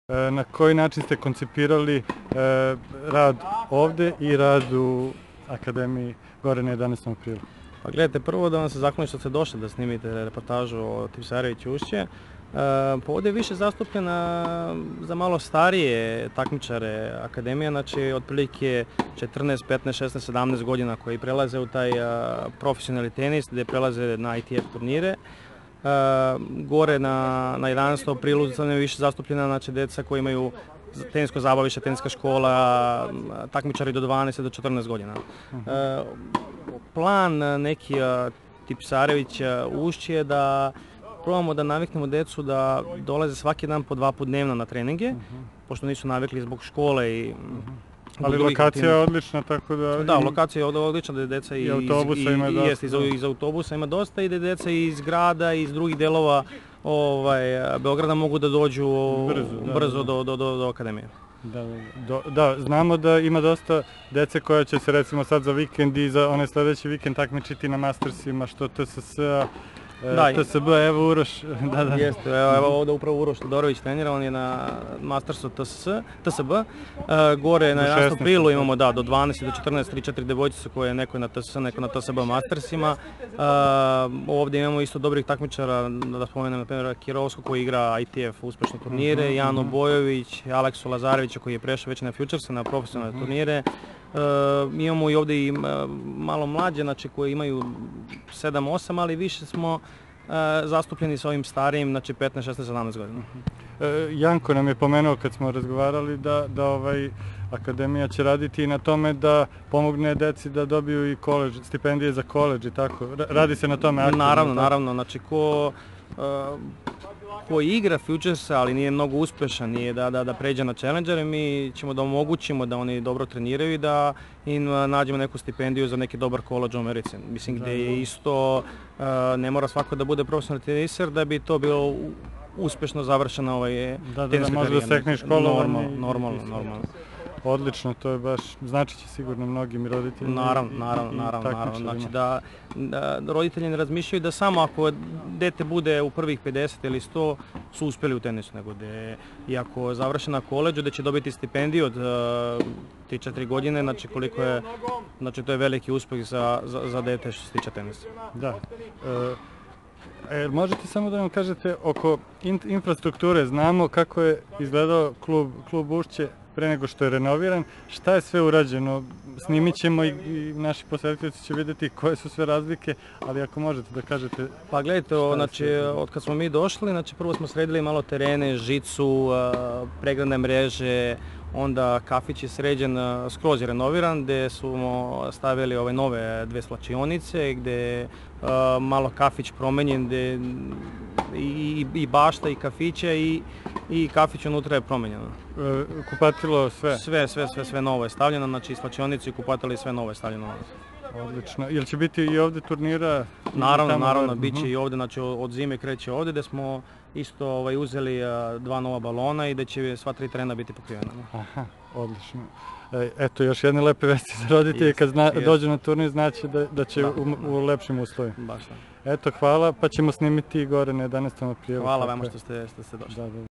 Na koji način ste koncipirali rad ovde i rad u Akademiji gore na 11. aprilu? Pa gledajte, prvo da vam se zahvalim što ste došli da snimite reportažu o Tipsarević Ušće. Pa ovdje je više zastupljena za malo starije takmičare Akademija, znači otprilike 14, 15, 16, 17 godina koji prelaze u taj profesionalni tenis gdje prelaze na ITF turnire. Gore na 11. aprilu je više zastupljena, znači djeca koji imaju tenisko zabavište, teniska škola, takmičari do 12 do 14 godina. Plan neki Tipsarevića Ušće je da probamo da naviknemo djecu da dolaze svaki dan po 2 puta dnevno na treninge, pošto nisu navikli zbog škole i... Ali lokacija je odlična, tako da... Da, lokacija je odlična, da djeca i autobusa ima dosta. Iz autobusa ima dosta i da djeca iz grada i iz drugih delova Beograda mogu da dođu brzo do Akademije. Da, znamo da ima dosta djece koja će se recimo sad za vikend i za onaj sljedeći vikend takmičiti na Mastersima, što TSS-a, TSB, evo Uroš. Jeste, evo ovdje upravo Uroš Todorović trenira, on je na Mastersu TSB. Gore na 11. aprilu imamo do 12 do 14, 3-4 devojčice koje je neko na TSS, neko na TSB Mastersima. Ovdje imamo isto dobrih takmičara, da spomenem na primjer Kirovsko koji igra ITF uspešne turnire, Jano Bojović, Aleksu Lazarevića koji je prešao već na Futurese, na profesionalne turnire. Imamo i ovdje i malo mlađe, znači koji imaju 7-8, ali više smo zastupljeni sa ovim starijim, znači 15, 16, 17 godina. Janko nam je pomenuo kad smo razgovarali da Akademija će raditi i na tome da pomogne deci da dobiju i stipendije za koledž i tako. Radi se na tome aktivno? Naravno, znači ko igra Futurese, ali nije mnogo uspešan, nije da pređe na Challengere, mi ćemo da omogućimo da oni dobro treniraju i da im nađemo neku stipendiju za neki dobar koledž u Americi. Mislim gdje je isto, ne mora svako da bude profesionalni teniser da bi to bilo uspešno završena teniska karijera. Da, može da stekne školovanje. Normalno. Odlično, to je baš, znači će sigurno mnogim roditeljima. Naravno, znači da roditelji ne razmišljaju da samo ako dete bude u prvih 50 ili 100 su uspjeli u tenisu, nego da i ako završe na koledžu da će dobiti stipendiju od 3-4 godine, znači koliko je, znači to je veliki uspjeh za dete što se tiče tenisa. Da. Možete samo da nam kažete oko infrastrukture, znamo kako je izgledao klub Ušće pre nego što je renoviran, šta je sve urađeno, snimit ćemo i naši posjetitelji će vidjeti koje su sve razlike, ali ako možete da kažete... Pa gledajte, znači od kad smo mi došli, znači prvo smo sredili malo terene, žicu, pregradne mreže, onda kafić je sređen, skroz je renoviran, gdje smo stavili nove 2 svlačionice, gdje je malo kafić promenjen, gdje i bašta i kafiće i kafić unutra je promenjeno. Kupatilo sve? Sve novo je stavljeno, znači svlačionice i kupatilo i sve novo je stavljeno. Odlično. Jel će biti i ovdje turnira? Naravno, bit će i ovdje, znači od zime kreće ovdje, gdje smo isto uzeli 2 nova balona i da će sva 3 terena biti pokrivena. Aha, odlično. Eto, još jedne lepe vesti za roditelje, kad dođu na turnir znači da će u lepšim uslovima. Baš da. Eto, hvala, pa ćemo snimiti gore na 11. aprilu. Hvala vama što ste došli.